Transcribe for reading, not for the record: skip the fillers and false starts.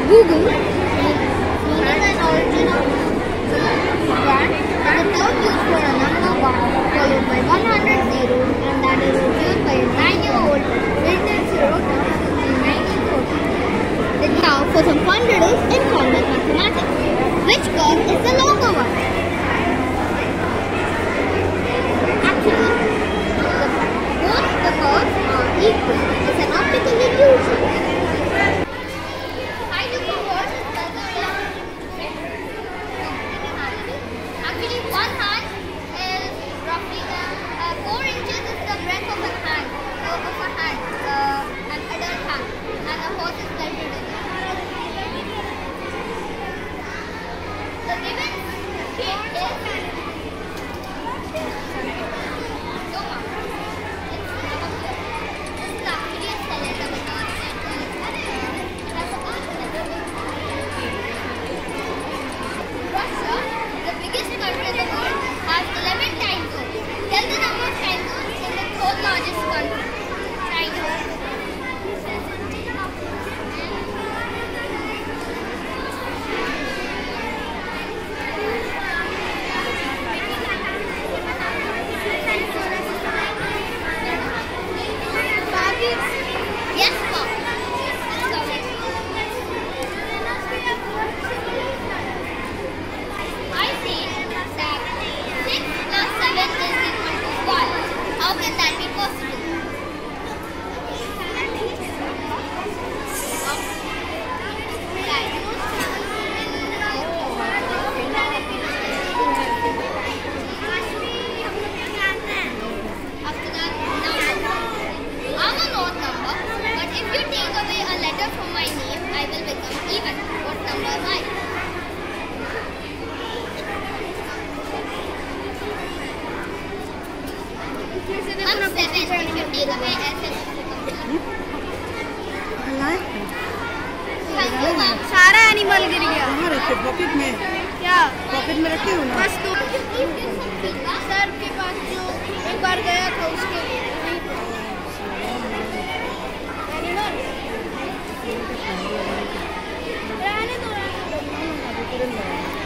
Google, meaning an origin of one, and the term used for a number 1 followed by 100 zeros, and that is used by a 9-year-old Wilton Sirota in 1940. Now for some fun riddles in formal mathematics. Which curve is the longer one? Actually, both the curves are equal. It's an optical illusion. Height of a horse is measured in actually one hand is roughly 4 inches is the breadth of a hand, an adult hand, and a horse is measured in. The given shape is सारा animal गिर गया। कहाँ रखे? Pocket में? क्या pocket में रखे हो ना? बस तो सर के पास जो एक बार गया था उसके एनिमल रहने दो।